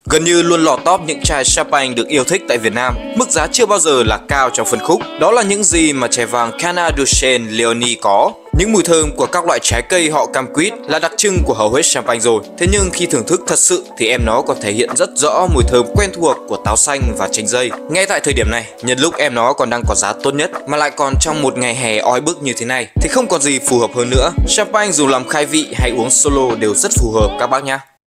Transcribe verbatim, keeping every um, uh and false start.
Gần như luôn lọt top những chai champagne được yêu thích tại Việt Nam. Mức giá chưa bao giờ là cao trong phân khúc. Đó là những gì mà chai vàng Canna Duchenne Leoni có. Những mùi thơm của các loại trái cây họ cam quýt là đặc trưng của hầu hết champagne rồi. Thế nhưng khi thưởng thức thật sự thì em nó còn thể hiện rất rõ mùi thơm quen thuộc của táo xanh và chanh dây. Ngay tại thời điểm này, nhân lúc em nó còn đang có giá tốt nhất mà lại còn trong một ngày hè oi bức như thế này thì không còn gì phù hợp hơn nữa. Champagne dùng làm khai vị hay uống solo đều rất phù hợp các bác nhá.